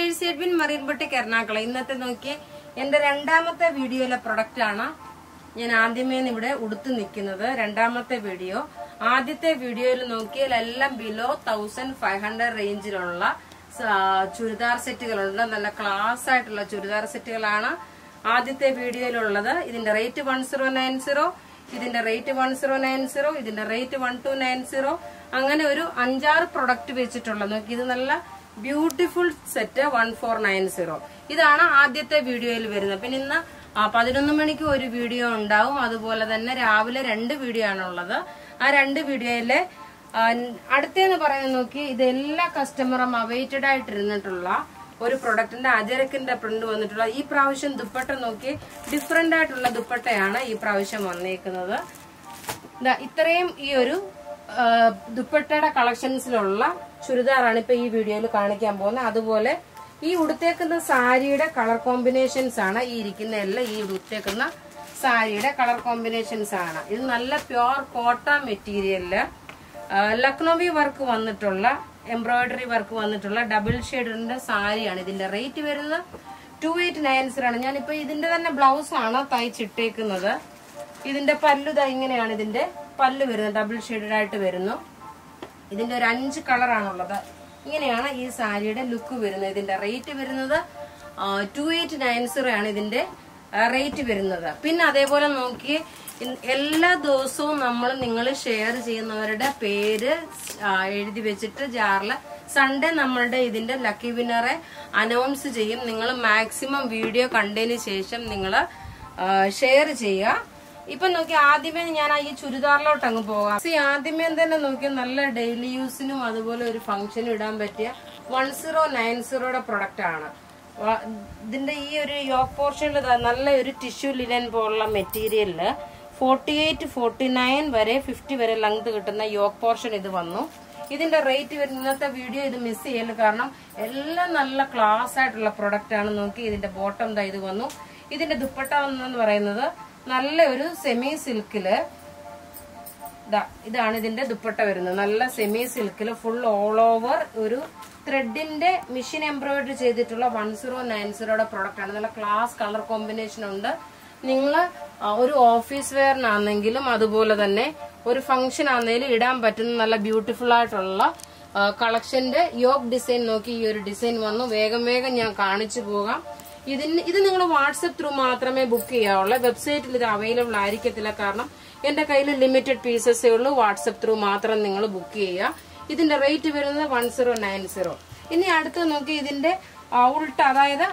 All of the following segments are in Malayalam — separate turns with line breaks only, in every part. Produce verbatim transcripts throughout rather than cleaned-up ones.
Shenoys Edwin Marian Boutique Ernakulam. ഇന്നത്തെ നോക്കി എൻ്റെ രണ്ടാമത്തെ വീഡിയോയിലെ പ്രൊഡക്റ്റ് ആണ് ഞാൻ ആദ്യമേ ഇവിടെ ഉടുത്തു നിൽക്കുന്നത്. രണ്ടാമത്തെ വീഡിയോ. ആദ്യത്തെ വീഡിയോയിൽ നോക്കിയാൽ എല്ലാം ബിലോ പതിനയ്യായിരത്തി അഞ്ഞൂറ് റേഞ്ചിലുള്ള ചുരിദാർ സെറ്റുകളുണ്ട്. നല്ല ക്ലാസ് ആയിട്ടുള്ള ചുരിദാർ സെറ്റുകളാണ് ആദ്യത്തെ വീഡിയോയിലുള്ളത്. ഇതിന്റെ rate one zero nine zero, ഇതിന്റെ rate one zero nine zero, ഇതിന്റെ rate one two nine zero, അങ്ങനെ ഒരു അഞ്ചാറ് പ്രൊഡക്റ്റ് വെച്ചിട്ടുള്ളത്. നോക്കി, ഇത് നല്ല beautiful set one four nine zero. ഇതാണ് ആദ്യത്തെ വീഡിയോയിൽ വരുന്നത്. പിന്നെ ഇന്ന് പതിനൊന്ന് മണിക്ക് ഒരു വീഡിയോ ഉണ്ടാവും. അതുപോലെ തന്നെ രാവിലെ രണ്ട് വീഡിയോ ആണുള്ളത്. ആ രണ്ട് വീഡിയോയിലെ അടുത്തെന്ന് പറയുന്നത് നോക്കി, ഇത് എല്ലാ കസ്റ്റമറും അവൈറ്റഡ് ആയിട്ടിരുന്നിട്ടുള്ള ഒരു പ്രൊഡക്റ്റിന്റെ അജരക്കിന്റെ പ്രിന്റ് വന്നിട്ടുള്ള ഈ പ്രാവശ്യം ദുപ്പട്ട നോക്കി ഡിഫറെന്റ് ആയിട്ടുള്ള ദുപ്പട്ടയാണ് ഈ പ്രാവശ്യം വന്നേക്കുന്നത്. ഇത്രയും ഈ ഒരു ദുപ്പട്ടയുടെ കളക്ഷൻസിലുള്ള ചുരിദാറാണ് ഇപ്പൊ ഈ വീഡിയോയിൽ കാണിക്കാൻ പോകുന്നത്. അതുപോലെ ഈ ഉടുത്തേക്കുന്ന സാരിയുടെ കളർ കോമ്പിനേഷൻസ് ആണ് ഈ ഇരിക്കുന്ന എല്ലാം. ഈ ഉടുത്തേക്കുന്ന സാരിയുടെ കളർ കോമ്പിനേഷൻസ് ആണ്. ഇത് നല്ല പ്യോർ കോട്ടൺ മെറ്റീരിയലില് ലക്നോവി വർക്ക് വന്നിട്ടുള്ള എംബ്രോയിഡറി വർക്ക് വന്നിട്ടുള്ള ഡബിൾ ഷെയ്ഡിന്റെ സാരിയാണ്. ഇതിന്റെ റേറ്റ് വരുന്നത് ടു എയ്റ്റ് നയൻ സീറോ ആണ്. ഞാനിപ്പോ ഇതിന്റെ തന്നെ ബ്ലൗസ് ആണ് തയ്ച്ചിട്ടേക്കുന്നത്. ഇതിന്റെ പല്ലു ദാ ഇങ്ങനെയാണ് ഇതിന്റെ പല്ലു വരുന്നത്. ഡബിൾ ഷെയ്ഡഡ് ആയിട്ട് വരുന്നു. ഇതിന്റെ ഒരു അഞ്ച് കളറാണുള്ളത്. ഇങ്ങനെയാണ് ഈ സാരിയുടെ ലുക്ക് വരുന്നത്. ഇതിന്റെ റേറ്റ് വരുന്നത് ടു എയ്റ്റ് നയൻ സീറോ ആണ് ഇതിന്റെ റേറ്റ് വരുന്നത്. പിന്നെ അതേപോലെ നോക്കി, എല്ലാ ദിവസവും നമ്മൾ നിങ്ങൾ ഷെയർ ചെയ്യുന്നവരുടെ പേര് എഴുതി വെച്ചിട്ട് ജാറില് സൺഡേ നമ്മളുടെ ഇതിന്റെ ലക്കി വിന്നറെ അനൗൺസ് ചെയ്യും. നിങ്ങൾ മാക്സിമം വീഡിയോ കണ്ടതിന് ശേഷം നിങ്ങൾ ഷെയർ ചെയ്യുക. ഇപ്പൊ നോക്കി, ആദ്യമേ ഞാൻ ഈ ചുരിദാറിലോട്ട് അങ്ങ് പോകാം. ആദ്യമേ തന്നെ നോക്കി, നല്ല ഡെയിലി യൂസിനും അതുപോലെ ഒരു ഫംഗ്ഷനും ഇടാൻ പറ്റിയ വൺ സീറോ നയൻ സീറോയുടെ പ്രൊഡക്റ്റ് ആണ്. ഇതിന്റെ ഈ ഒരു യോക്ക് പോർഷനിൽ നല്ല ഒരു ടിഷ്യൂ ലിനൻ പോലുള്ള മെറ്റീരിയലില് ഫോർട്ടി എയ്റ്റ് ഫോർട്ടി നയൻ വരെ ഫിഫ്റ്റി വരെ ലെങ്ത് കിട്ടുന്ന യോക്ക് പോർഷൻ ഇത് വന്നു. ഇതിന്റെ റേറ്റ് വരുന്ന ഇന്നത്തെ വീഡിയോ ഇത് മിസ് ചെയ്യല്, കാരണം എല്ലാം നല്ല ക്ലാസ് ആയിട്ടുള്ള പ്രൊഡക്റ്റ് ആണ്. നോക്കി, ഇതിന്റെ ബോട്ടം ദാ ഇത് വന്നു. ഇതിന്റെ ദുപ്പട്ട എന്ന് പറയുന്നത് നല്ല ഒരു സെമി സിൽക്കില് ഇതാണ് ഇതിന്റെ ദുപ്പട്ട വരുന്നത്. നല്ല സെമി സിൽക്കില് ഫുൾ ഓൾ ഓവർ ഒരു ത്രെഡിന്റെ മെഷീൻ എംബ്രോയിഡറി ചെയ്തിട്ടുള്ള വൺ സീറോ നയൻ സീറോയുടെ പ്രൊഡക്റ്റ് ആണ്. നല്ല ക്ലാസ് കളർ കോമ്പിനേഷൻ ഉണ്ട്. നിങ്ങൾ ഒരു ഓഫീസ് വെയറിനാണെങ്കിലും അതുപോലെ തന്നെ ഒരു ഫംഗ്ഷൻ ആണെങ്കിലും ഇടാൻ പറ്റുന്ന നല്ല ബ്യൂട്ടിഫുൾ ആയിട്ടുള്ള കളക്ഷന്റെ യോക്ക് ഡിസൈൻ നോക്കി ഈ ഒരു ഡിസൈൻ വന്നു. വേഗം വേഗം ഞാൻ കാണിച്ചു പോകാം. ഇതിന് ഇത് നിങ്ങൾ വാട്സപ്പ് ത്രൂ മാത്രമേ ബുക്ക് ചെയ്യാവുള്ളൂ. വെബ്സൈറ്റിൽ ഇത് അവൈലബിൾ ആയിരിക്കത്തില്ല, കാരണം എന്റെ കയ്യിൽ ലിമിറ്റഡ് പീസസേ ഉള്ളൂ. വാട്സപ്പ് ത്രൂ മാത്രം നിങ്ങൾ ബുക്ക് ചെയ്യുക. ഇതിന്റെ റേറ്റ് വരുന്നത് വൺ സീറോ നയൻ സീറോ. ഇനി അടുത്ത് നോക്കി, ഇതിന്റെ ഉൾട്ട, അതായത്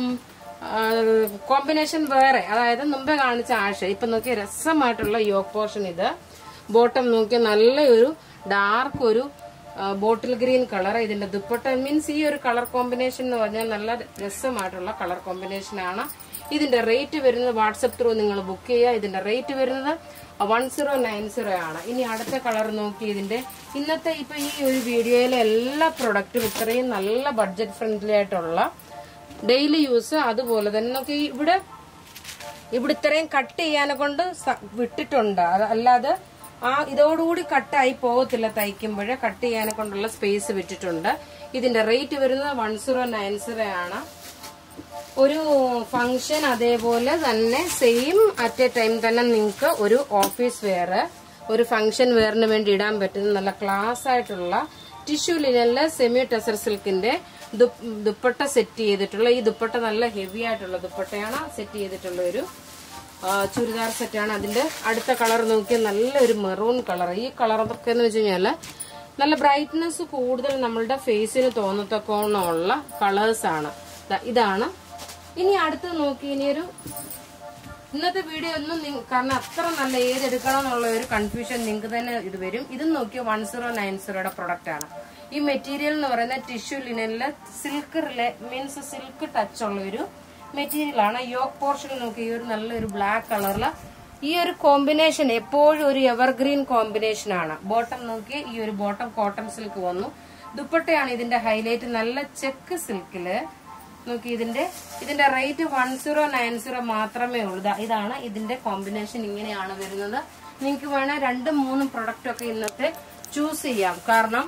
കോമ്പിനേഷൻ വേറെ, അതായത് മുമ്പേ കാണിച്ച ആഷ. ഇപ്പൊ നോക്കിയ രസമായിട്ടുള്ള യോക്ക് പോർഷൻ. ഇത് ബോട്ടം നോക്കിയ നല്ല ഒരു ഡാർക്ക് ഒരു ബോട്ടിൽ ഗ്രീൻ കളർ. ഇതിന്റെ ദുപ്പട്ട മീൻസ് ഈ ഒരു കളർ കോമ്പിനേഷൻ എന്ന് പറഞ്ഞാൽ നല്ല രസമായിട്ടുള്ള കളർ കോമ്പിനേഷൻ ആണ്. ഇതിന്റെ റേറ്റ് വരുന്നത് വാട്സപ്പ് ത്രൂ നിങ്ങൾ ബുക്ക് ചെയ്യുക. ഇതിന്റെ റേറ്റ് വരുന്നത് വൺ സീറോ നയൻ സീറോ ആണ്. ഇനി അടുത്ത കളർ നോക്കി, ഇതിന്റെ ഇന്നത്തെ ഇപ്പൊ ഈ ഒരു വീഡിയോയിലെ എല്ലാ പ്രൊഡക്റ്റും ഇത്രയും നല്ല ബഡ്ജറ്റ് ഫ്രണ്ട്ലി ആയിട്ടുള്ള ഡെയിലി യൂസ്. അതുപോലെ തന്നെ നോക്കി, ഇവിടെ ഇവിടെ ഇത്രയും കട്ട് ചെയ്യാനെ കൊണ്ട് വിട്ടിട്ടുണ്ട്. അല്ലാതെ ആ ഇതോടുകൂടി കട്ടായി പോകത്തില്ല. തയ്ക്കുമ്പോഴേ കട്ട് ചെയ്യാനെ കൊണ്ടുള്ള സ്പേസ് വിട്ടിട്ടുണ്ട്. ഇതിന്റെ റേറ്റ് വരുന്നത് വൺ സീറോ നയൻ സീറോ ആണ്. ഒരു ഫംഗ്ഷൻ അതേപോലെ തന്നെ സെയിം അറ്റ് എ ടൈം തന്നെ നിങ്ങൾക്ക് ഒരു ഓഫീസ് വെയർ, ഒരു ഫംഗ്ഷൻ വെയറിന് വേണ്ടി ഇടാൻ പറ്റുന്ന നല്ല ക്ലാസ് ആയിട്ടുള്ള ടിഷ്യൂ ലിനനിലെ സെമി ടെസർ സിൽക്കിന്റെ ദുപ്പട്ട സെറ്റ് ചെയ്തിട്ടുള്ള ഈ ദുപ്പട്ട നല്ല ഹെവി ആയിട്ടുള്ള ദുപ്പട്ടയാണ് സെറ്റ് ചെയ്തിട്ടുള്ള ഒരു ചുരിദാർ സെറ്റാണ്. അതിന്റെ അടുത്ത കളർ നോക്കിയാൽ നല്ലൊരു മെറൂൺ കളർ. ഈ കളറൊക്കെ എന്ന് വെച്ച് കഴിഞ്ഞാല് നല്ല ബ്രൈറ്റ്നെസ് കൂടുതൽ നമ്മളുടെ ഫേസിന് തോന്നത്തക്കോണമുള്ള കളേഴ്സ് ആണ്. ഇതാണ്. ഇനി അടുത്ത് നോക്കി, ഇനിയൊരു ഇന്നത്തെ വീഡിയോ ഒന്നും കാരണം അത്ര നല്ല ഏതെടുക്കണം എന്നുള്ള ഒരു കൺഫ്യൂഷൻ നിങ്ങൾക്ക് തന്നെ ഇത് വരും. ഇത് നോക്കിയ വൺ സീറോ നയൻ സീറോയുടെ പ്രൊഡക്റ്റ് ആണ്. ഈ മെറ്റീരിയൽ എന്ന് പറയുന്നത് ടിഷ്യൂ ലിനനിലെ സിൽക്ക് മീൻസ് സിൽക്ക് ടച്ച് ഉള്ള ഒരു മെറ്റീരിയൽ ആണ്. യോക്ക് പോർഷൻ നോക്കി, ഈ ഒരു നല്ലൊരു ബ്ലാക്ക് കളറില് ഈ ഒരു കോമ്പിനേഷൻ എപ്പോഴും ഒരു എവർഗ്രീൻ കോമ്പിനേഷൻ ആണ്. ബോട്ടം നോക്കി, ഈ ഒരു ബോട്ടം കോട്ടൺ സിൽക്ക് വന്നു. ദുപ്പട്ടയാണ് ഇതിന്റെ ഹൈലൈറ്റ്, നല്ല ചെക്ക് സിൽക്കില് നോക്കി. ഇതിന്റെ ഇതിന്റെ rate one zero nine zero മാത്രമേ ഉള്ളൂ. ഇതാണ് ഇതിന്റെ കോമ്പിനേഷൻ. ഇങ്ങനെയാണ് വരുന്നത്. നിങ്ങൾക്ക് വേണേൽ രണ്ടും മൂന്നും പ്രൊഡക്റ്റ് ഒക്കെ ഇന്നത്തെ ചൂസ് ചെയ്യാം, കാരണം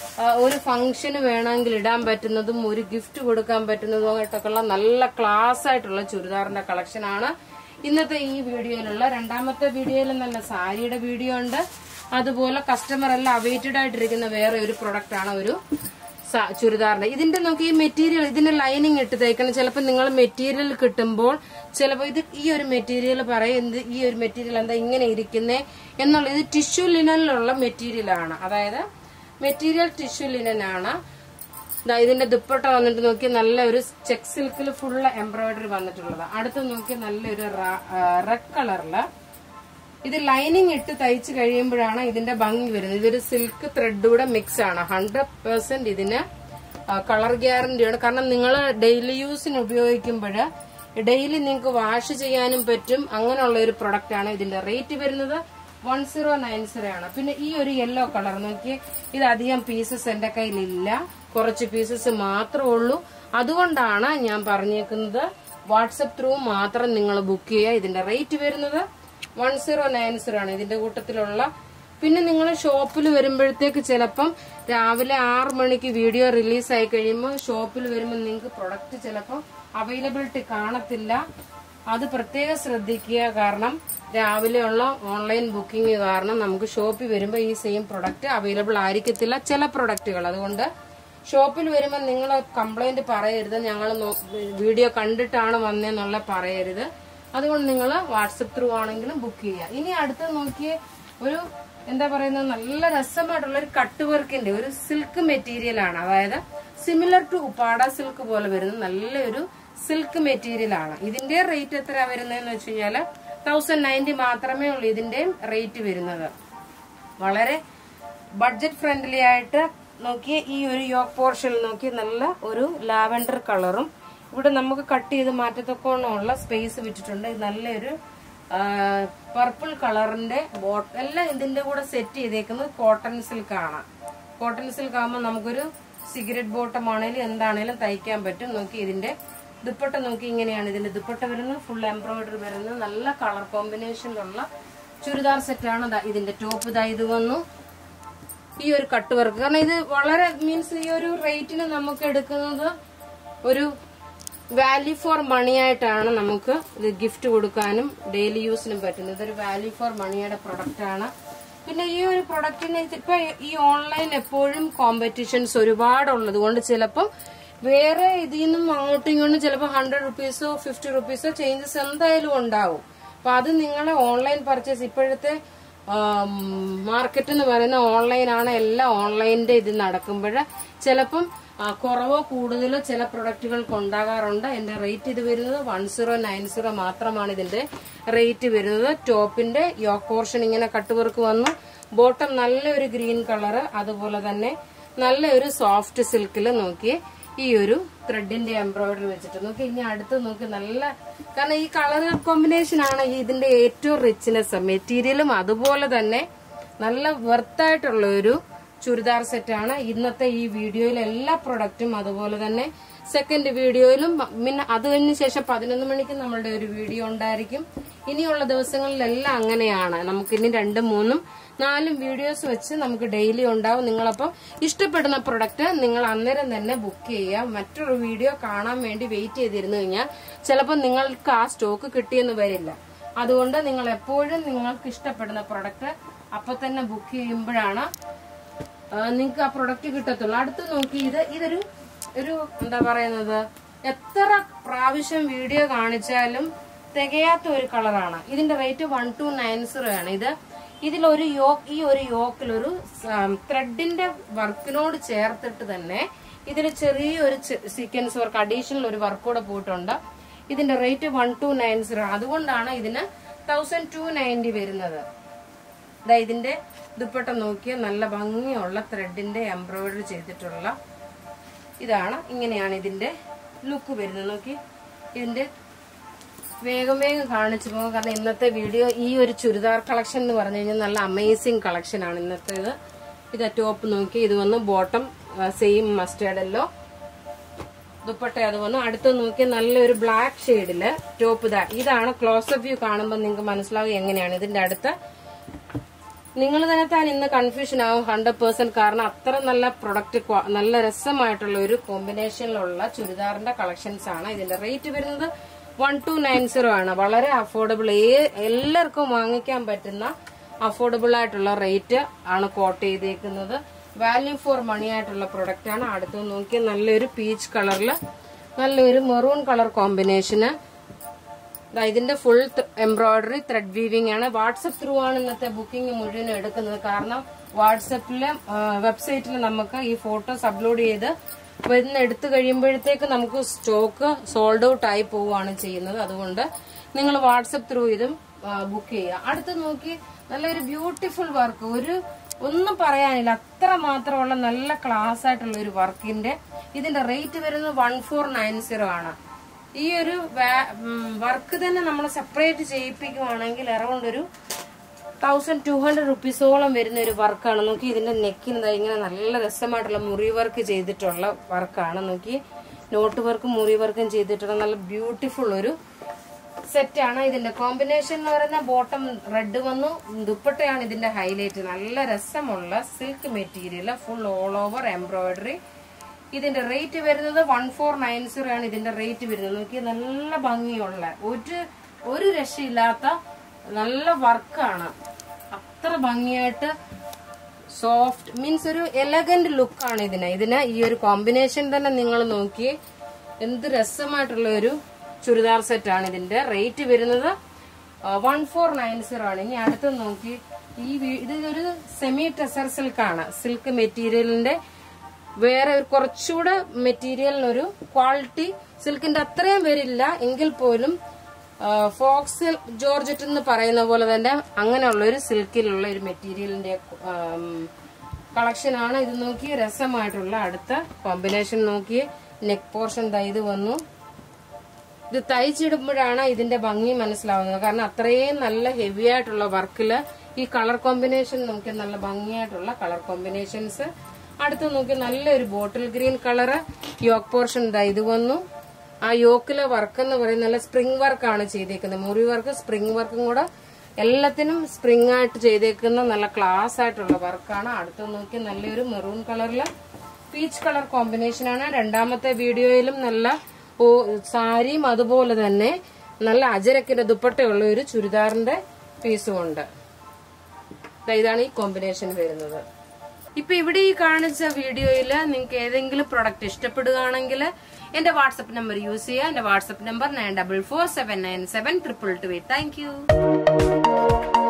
ഒരു ഫംഗ്ഷന് വേണമെങ്കിൽ ഇടാൻ പറ്റുന്നതും ഒരു ഗിഫ്റ്റ് കൊടുക്കാൻ പറ്റുന്നതുമായിട്ടൊക്കെയുള്ള നല്ല ക്ലാസ് ആയിട്ടുള്ള ചുരിദാറിന്റെ കളക്ഷൻ ആണ് ഇന്നത്തെ ഈ വീഡിയോയിലുള്ള. രണ്ടാമത്തെ വീഡിയോയിൽ നല്ല സാരിയുടെ വീഡിയോ ഉണ്ട്. അതുപോലെ കസ്റ്റമർ എല്ലാം അവൈറ്റഡ് ആയിട്ടിരിക്കുന്ന വേറെ ഒരു പ്രൊഡക്റ്റ് ആണ് ഒരു ചുരിദാറിന്റെ. ഇതിന്റെ നോക്കി ഈ മെറ്റീരിയൽ, ഇതിന്റെ ലൈനിങ് ഇട്ട് തയ്ക്കണം. ചിലപ്പോൾ നിങ്ങൾ മെറ്റീരിയൽ കിട്ടുമ്പോൾ ചിലപ്പോൾ ഇത് ഈ ഒരു മെറ്റീരിയൽ പറയുന്നത് ഈ ഒരു മെറ്റീരിയൽ എന്താ ഇങ്ങനെ ഇരിക്കുന്നേ എന്നുള്ളത്. ഇത് ടിഷ്യൂ ലിനനിലുള്ള മെറ്റീരിയൽ ആണ്, അതായത് മെറ്റീരിയൽ ടിഷ്യൂ ലിനൻ ആണ്. ഇതിന്റെ ദുപ്പട്ട വന്നിട്ട് നോക്കി നല്ല ഒരു ചെക്ക് സിൽക്കിൽ ഫുള്ള് എംബ്രോയിഡറി വന്നിട്ടുള്ളത്. അടുത്ത് നോക്കി നല്ലൊരു റെഡ് കളറില് ഇത് ലൈനിങ് ഇട്ട് തയ്ച്ച് കഴിയുമ്പോഴാണ് ഇതിന്റെ ഭംഗി വരുന്നത്. ഇതൊരു സിൽക്ക് ത്രെഡൂടെ മിക്സ് ആണ്. ഹൺഡ്രഡ് പെർസെന്റ് ഇതിന് കളർ ഗ്യാരണ്ടിയാണ്. കാരണം നിങ്ങൾ ഡെയിലി യൂസിന് ഉപയോഗിക്കുമ്പോൾ ഡെയിലി നിങ്ങൾക്ക് വാഷ് ചെയ്യാനും പറ്റും. അങ്ങനെയുള്ള ഒരു പ്രൊഡക്റ്റ് ആണ്. ഇതിന്റെ റേറ്റ് വരുന്നത് വൺ സീറോ നയൻ സീറോ ആണ്. പിന്നെ ഈ ഒരു യെല്ലോ കളർ നോക്കി, ഇത് അധികം പീസസ് എന്റെ കയ്യിലില്ല, കുറച്ച് പീസസ് മാത്രമേ ഉള്ളൂ. അതുകൊണ്ടാണ് ഞാൻ പറഞ്ഞേക്കുന്നത് വാട്സപ്പ് ത്രൂ മാത്രം നിങ്ങൾ ബുക്ക് ചെയ്യുക. ഇതിന്റെ റേറ്റ് വരുന്നത് വൺ സീറോ നയൻ സീറോ ആണ് ഇതിന്റെ കൂട്ടത്തിലുള്ള. പിന്നെ നിങ്ങൾ ഷോപ്പിൽ വരുമ്പോഴത്തേക്ക് ചിലപ്പം രാവിലെ ആറ് മണിക്ക് വീഡിയോ റിലീസ് ആയി കഴിയുമ്പോൾ ഷോപ്പിൽ വരുമ്പോൾ നിങ്ങൾക്ക് പ്രൊഡക്റ്റ് ചിലപ്പോൾ അവൈലബിലിറ്റി കാണത്തില്ല. അത് പ്രത്യേകം ശ്രദ്ധിക്കുക. കാരണം രാവിലെയുള്ള ഓൺലൈൻ ബുക്കിംഗ് കാരണം നമുക്ക് ഷോപ്പിൽ വരുമ്പോൾ ഈ സെയിം പ്രൊഡക്റ്റ് അവൈലബിൾ ആയിരിക്കത്തില്ല ചില പ്രൊഡക്റ്റുകൾ. അതുകൊണ്ട് ഷോപ്പിൽ വരുമ്പോൾ നിങ്ങൾ കംപ്ലൈന്റ് പറയരുത്, ഞങ്ങൾ വീഡിയോ കണ്ടിട്ടാണ് വന്നതെന്നുള്ള പറയരുത്. അതുകൊണ്ട് നിങ്ങൾ വാട്സപ്പ് ത്രൂ ആണെങ്കിലും ബുക്ക് ചെയ്യുക. ഇനി അടുത്ത് നോക്കിയേ, ഒരു എന്താ പറയുന്നത് നല്ല രസമായിട്ടുള്ള ഒരു കട്ട് വർക്കിന്റെ ഒരു സിൽക്ക് മെറ്റീരിയൽ ആണ്. അതായത് സിമിലർ ടു ഉപ്പാട സിൽക്ക് പോലെ വരുന്ന നല്ലൊരു സിൽക്ക് മെറ്റീരിയൽ ആണ്. ഇതിന്റെ റേറ്റ് എത്ര വരുന്നതെന്ന് വെച്ച് കഴിഞ്ഞാല് തൗസൻഡ് നയൻറ്റി മാത്രമേ ഉള്ളൂ ഇതിന്റെ റേറ്റ് വരുന്നത്. വളരെ ബഡ്ജറ്റ് ഫ്രണ്ട്ലി ആയിട്ട് നോക്കിയ ഈ ഒരു യോക്ക് പോർഷനിൽ നോക്കി നല്ല ഒരു ലാവൻഡർ കളറും ഇവിടെ നമുക്ക് കട്ട് ചെയ്ത് മാറ്റത്തൊക്കെയുള്ള സ്പേസ് വിട്ടിട്ടുണ്ട്. നല്ലൊരു പർപ്പിൾ കളറിന്റെ ബോട്ട് എല്ലാം ഇതിന്റെ കൂടെ സെറ്റ് ചെയ്തേക്കുന്നത് കോട്ടൺ സിൽക്ക് ആണ്. കോട്ടൺ സിൽക്ക് ആകുമ്പോൾ നമുക്കൊരു സിഗരറ്റ് ബോട്ടം ആണെങ്കിലും എന്താണേലും തയ്ക്കാൻ പറ്റും. നോക്കി ഇതിന്റെ ദുപ്പട്ട നോക്കി ഇങ്ങനെയാണ് ഇതിന്റെ ദുപ്പട്ട വരുന്നത്. ഫുൾ എംബ്രോയിഡറി വരുന്നത് നല്ല കളർ കോമ്പിനേഷനിലുള്ള ചുരിദാർ സെറ്റാണ്. ഇതിന്റെ ടോപ്പ് ഇതാ ഇത് വന്നു ഈ ഒരു കട്ട് വർക്ക്. കാരണം ഇത് വളരെ മീൻസ് ഈ ഒരു റേറ്റിന് നമുക്ക് എടുക്കുന്നത് ഒരു വാല്യൂ ഫോർ മണി ആയിട്ടാണ് നമുക്ക് ഇത് ഗിഫ്റ്റ് കൊടുക്കാനും ഡെയിലി യൂസിനും പറ്റുന്നത്. ഇതൊരു വാല്യൂ ഫോർ മണിയുടെ പ്രൊഡക്റ്റ് ആണ്. പിന്നെ ഈ ഒരു പ്രൊഡക്റ്റിന് ഇപ്പൊ ഈ ഓൺലൈൻ എപ്പോഴും കോമ്പറ്റീഷൻസ് ഒരുപാടുള്ളത് കൊണ്ട് ചിലപ്പം വേറെ ഇതിൽ നിന്നും അങ്ങോട്ടും ഇങ്ങോട്ടും ചിലപ്പോൾ ഹൺഡ്രഡ് റുപ്പീസോ ഫിഫ്റ്റി റുപ്പീസോ ചേഞ്ചസ് എന്തായാലും ഉണ്ടാവും. അപ്പൊ അത് നിങ്ങളെ ഓൺലൈൻ പർച്ചേസ് ഇപ്പോഴത്തെ മാർക്കറ്റ് എന്ന് പറയുന്ന ഓൺലൈനാണ്. എല്ലാം ഓൺലൈനിന്റെ ഇത് നടക്കുമ്പോൾ ചിലപ്പം കുറവോ കൂടുതലോ ചില പ്രൊഡക്റ്റുകൾക്ക് ഉണ്ടാകാറുണ്ട്. എന്റെ റേറ്റ് ഇത് വരുന്നത് വൺ സീറോ നയൻ സീറോ മാത്രമാണ് ഇതിന്റെ റേറ്റ് വരുന്നത്. ടോപ്പിന്റെ യോക്ക് പോർഷൻ ഇങ്ങനെ കട്ട് വർക്ക് വന്നു. ബോട്ടം നല്ലൊരു ഗ്രീൻ കളറ്, അതുപോലെ തന്നെ നല്ലൊരു സോഫ്റ്റ് സിൽക്കിൽ നോക്കി ഈ ഒരു ത്രെഡിന്റെ എംബ്രോയിഡറി വെച്ചിട്ട് നോക്കി. ഇനി അടുത്ത് നോക്കി നല്ല, കാരണം ഈ കളർ കോമ്പിനേഷൻ ആണ് ഇതിന്റെ ഏറ്റവും റിച്ച്നെസ്. മെറ്റീരിയലും അതുപോലെ തന്നെ നല്ല വെർത്തായിട്ടുള്ള ഒരു ചുരിദാർ സെറ്റാണ് ഇന്നത്തെ ഈ വീഡിയോയിലെ എല്ലാ പ്രൊഡക്റ്റും. അതുപോലെ തന്നെ സെക്കൻഡ് വീഡിയോയിലും പിന്നെ അത് കഴിഞ്ഞ ശേഷം പതിനൊന്ന് മണിക്ക് നമ്മളുടെ ഒരു വീഡിയോ ഉണ്ടായിരിക്കും. ഇനിയുള്ള ദിവസങ്ങളിലെല്ലാം അങ്ങനെയാണ്. നമുക്ക് ഇനി രണ്ടും മൂന്നും നാലും വീഡിയോസ് വെച്ച് നമുക്ക് ഡെയിലി ഉണ്ടാവും. നിങ്ങളപ്പോൾ ഇഷ്ടപ്പെടുന്ന പ്രൊഡക്റ്റ് നിങ്ങൾ അന്നേരം തന്നെ ബുക്ക് ചെയ്യുക. മറ്റൊരു വീഡിയോ കാണാൻ വേണ്ടി വെയിറ്റ് ചെയ്തിരുന്നു കഴിഞ്ഞാൽ ചിലപ്പോൾ നിങ്ങൾക്ക് ആ സ്റ്റോക്ക് കിട്ടിയെന്ന് വരില്ല. അതുകൊണ്ട് നിങ്ങൾ എപ്പോഴും നിങ്ങൾക്ക് ഇഷ്ടപ്പെടുന്ന പ്രൊഡക്റ്റ് അപ്പൊ തന്നെ ബുക്ക് ചെയ്യുമ്പോഴാണ് നിങ്ങൾക്ക് ആ പ്രൊഡക്റ്റ് കിട്ടത്തുള്ളൂ. അടുത്ത് നോക്കി ഇത് ഇതൊരു ഒരു എന്താ പറയുന്നത്, എത്ര പ്രാവശ്യം വീഡിയോ കാണിച്ചാലും തികയാത്ത ഒരു കളറാണ്. ഇതിന്റെ rate one two nine zero ആണ്. ഇത് ഇതിലൊരു യോക്ക് ഈ ഒരു യോക്കിലൊരു ത്രെഡിന്റെ വർക്കിനോട് ചേർത്തിട്ട് തന്നെ ഇതിൽ ചെറിയൊരു സീക്വൻസ് വർക്ക് അഡീഷണൽ ഒരു വർക്ക് കൂടെ പോയിട്ടുണ്ട്. ഇതിന്റെ rate one two nine zero. അതുകൊണ്ടാണ് ഇതിന് തൗസൻഡ് ടു നയൻറ്റി വരുന്നത്. ഇതിന്റെ ദുപ്പട്ട നോക്കിയ നല്ല ഭംഗിയുള്ള ത്രെഡിന്റെ എംബ്രോയിഡറി ചെയ്തിട്ടുള്ള ഇതാണ്. ഇങ്ങനെയാണ് ഇതിന്റെ ലുക്ക് വരുന്നത്. നോക്കി ഇതിന്റെ വേഗം വേഗം കാണിച്ചു പോകും. കാരണം ഇന്നത്തെ വീഡിയോ ഈ ഒരു ചുരിദാർ കളക്ഷൻ എന്ന് പറഞ്ഞു കഴിഞ്ഞാൽ നല്ല അമേസിംഗ് കളക്ഷൻ ആണ് ഇന്നത്തേത്. ഇത് ടോപ്പ് നോക്കി ഇത് വന്ന് ബോട്ടം സെയിം മസ്റ്റേർഡല്ലോ, ദുപ്പട്ട അത് വന്നു. അടുത്ത് നോക്കി നല്ലൊരു ബ്ലാക്ക് ഷെയ്ഡില് ടോപ്പ് ഇതാ. ഇതാണ് ക്ലോസപ്പ് വ്യൂ കാണുമ്പോൾ നിങ്ങൾക്ക് മനസ്സിലാവും എങ്ങനെയാണ്. ഇതിന്റെ അടുത്ത് നിങ്ങൾ തന്നെ താൻ ഇന്ന് കൺഫ്യൂഷൻ ആവും ഹൺഡ്രഡ് പെർസെന്റ്. കാരണം അത്ര നല്ല പ്രൊഡക്റ്റ്, നല്ല രസമായിട്ടുള്ള ഒരു കോമ്പിനേഷനിലുള്ള ചുരിദാറിന്റെ കളക്ഷൻസ് ആണ്. ഇതിന്റെ റേറ്റ് വരുന്നത് വൺ ടു നയൻ സീറോ ആണ്. വളരെ അഫോർഡബിൾ, എല്ലാവർക്കും വാങ്ങിക്കാൻ പറ്റുന്ന അഫോർഡബിൾ ആയിട്ടുള്ള റേറ്റ് ആണ് കോട്ട് ചെയ്തേക്കുന്നത്. വാല്യൂ ഫോർ മണി ആയിട്ടുള്ള പ്രൊഡക്റ്റ് ആണ്. അടുത്ത് നോക്കി നല്ലൊരു പീച്ച് കളറില് നല്ലൊരു മെറൂൺ കളർ കോമ്പിനേഷന്. ഇതിന്റെ ഫുൾ എംബ്രോയിഡറി ത്രെഡ് വീവിംഗ് ആണ്. വാട്സപ്പ് ത്രൂ ആണ് ഇന്നത്തെ ബുക്കിംഗ് മുഴുവൻ എടുക്കുന്നത്. കാരണം വാട്സപ്പിലെ വെബ്സൈറ്റിൽ നമുക്ക് ഈ ഫോട്ടോസ് അപ്ലോഡ് ചെയ്ത് വരുന്ന എടുത്തു കഴിയുമ്പോഴത്തേക്ക് നമുക്ക് സ്റ്റോക്ക് സോൾഡ് ഔട്ട് ആയി പോവുകയാണ് ചെയ്യുന്നത്. അതുകൊണ്ട് നിങ്ങൾ വാട്സപ്പ് ത്രൂ ഇതും ബുക്ക് ചെയ്യുക. അടുത്ത് നോക്കി നല്ലൊരു ബ്യൂട്ടിഫുൾ വർക്ക്, ഒരു ഒന്നും പറയാനില്ല, അത്ര മാത്രമുള്ള നല്ല ക്ലാസ് ആയിട്ടുള്ള ഒരു വർക്കിന്റെ ഇതിന്റെ റേറ്റ് വരുന്നത് വൺ ഫോർ നയൻ സീറോ ആണ്. ഈ ഒരു വർക്ക് തന്നെ നമ്മൾ സെപ്പറേറ്റ് ചെയ്യിപ്പിക്കുവാണെങ്കിൽ അറൗണ്ട് ഒരു തൗസൻഡ് ടു ഹൺഡ്രഡ് റുപ്പീസോളം വരുന്ന ഒരു വർക്കാണ്. നോക്കി ഇതിന്റെ നെക്കിന് ഇങ്ങനെ നല്ല രസമായിട്ടുള്ള മുറി വർക്ക് ചെയ്തിട്ടുള്ള വർക്കാണ്. നോക്കി നോട്ട് വർക്കും മുറി വർക്കും ചെയ്തിട്ടുള്ള നല്ല ബ്യൂട്ടിഫുൾ ഒരു സെറ്റാണ്. ഇതിന്റെ കോമ്പിനേഷൻ എന്ന് പറയുന്ന ബോട്ടം റെഡ് വന്നു, ദുപ്പട്ടയാണ് ഇതിന്റെ ഹൈലൈറ്റ്. നല്ല രസമുള്ള silk material, full all over embroidery. ഇതിന്റെ റേറ്റ് വരുന്നത് വൺ ഫോർ നയൻ സീറോ ആണ് ഇതിന്റെ റേറ്റ് വരുന്നത്. നോക്കി നല്ല ഭംഗിയുള്ള ഒരു ഒരു രക്ഷയില്ലാത്ത നല്ല വർക്കാണ്. അത്ര ഭംഗിയായിട്ട് സോഫ്റ്റ് മീൻസ് ഒരു എലഗന്റ് ലുക്കാണ് ഇതിന്. ഇതിന് ഈ ഒരു കോമ്പിനേഷൻ തന്നെ നിങ്ങൾ നോക്കി എന്ത് രസമായിട്ടുള്ള ഒരു ചുരിദാർ സെറ്റ് ആണ്. ഇതിന്റെ റേറ്റ് വരുന്നത് വൺ ഫോർ നയൻ സീറോ ആണ്. ഇനി അടുത്ത് നോക്കി ഈ ഇതൊരു സെമി ടെസർ സിൽക്ക് ആണ്. സിൽക്ക് മെറ്റീരിയലിന്റെ വേറെ ഒരു കുറച്ചുകൂടെ മെറ്റീരിയലിനൊരു ക്വാളിറ്റി സിൽക്കിന്റെ അത്രയും വരില്ല എങ്കിൽ പോലും ഫോക്സ് ജോർജറ്റ് എന്ന് പറയുന്ന പോലെ തന്നെ അങ്ങനെയുള്ള ഒരു സിൽക്കിലുള്ള ഒരു മെറ്റീരിയലിന്റെ കളക്ഷൻ ആണ്. ഇത് നോക്കി രസമായിട്ടുള്ള അടുത്ത കോമ്പിനേഷൻ നോക്കി നെക്ക് പോർഷൻ ഇത് വന്നു. ഇത് തയ്ച്ചിടുമ്പോഴാണ് ഇതിന്റെ ഭംഗി മനസ്സിലാവുന്നത്. കാരണം അത്രയും നല്ല ഹെവി ആയിട്ടുള്ള വർക്കില് ഈ കളർ കോമ്പിനേഷൻ നോക്കി നല്ല ഭംഗിയായിട്ടുള്ള കളർ കോമ്പിനേഷൻസ്. അടുത്ത് നോക്കി നല്ലൊരു bottle green colour yoke portion ഇത് വന്നു. ആ യോക്കിലെ വർക്ക് എന്ന് പറയുന്നത് നല്ല സ്പ്രിംഗ് വർക്കാണ് ചെയ്തേക്കുന്നത്. മുറി വർക്ക് സ്പ്രിംഗ് വർക്കും കൂടെ എല്ലാത്തിനും സ്പ്രിംഗ് ആയിട്ട് ചെയ്തേക്കുന്ന നല്ല ക്ലാസ് ആയിട്ടുള്ള വർക്കാണ്. അടുത്ത് നോക്കി നല്ലൊരു മെറൂൺ കളറില് പീച്ച് കളർ കോമ്പിനേഷൻ ആണ്. രണ്ടാമത്തെ വീഡിയോയിലും നല്ല ഓ സാരിയും അതുപോലെ തന്നെ നല്ല അജരക്കിന്റെ ദുപ്പട്ടയുള്ള ഒരു ചുരിദാറിന്റെ പീസും ഉണ്ട്. ഇതാണ് ഈ കോമ്പിനേഷൻ വരുന്നത്. ഇപ്പൊ ഇവിടെ ഈ കാണിച്ച വീഡിയോയില് നിങ്ങൾക്ക് ഏതെങ്കിലും പ്രൊഡക്റ്റ് ഇഷ്ടപ്പെടുകയാണെങ്കിൽ എന്റെ വാട്സ്ആപ്പ് നമ്പർ യൂസ് ചെയ്യുക. എന്റെ WhatsApp number nine double four seven nine seven triple two eight. Thank U.